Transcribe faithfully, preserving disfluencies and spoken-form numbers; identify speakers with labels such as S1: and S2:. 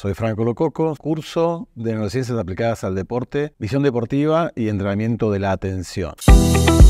S1: Soy Franco Lococo, curso de Neurociencias aplicadas al deporte, visión deportiva y entrenamiento de la atención.